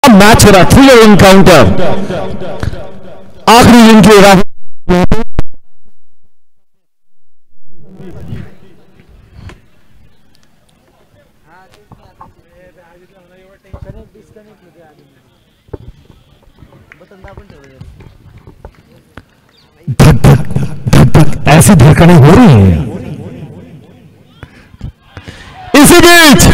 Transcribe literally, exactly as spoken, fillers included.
Match हो रहा, three encounter, आखिरी इनके राह ऐसी धड़कनें हो रही हैं। इसी बीच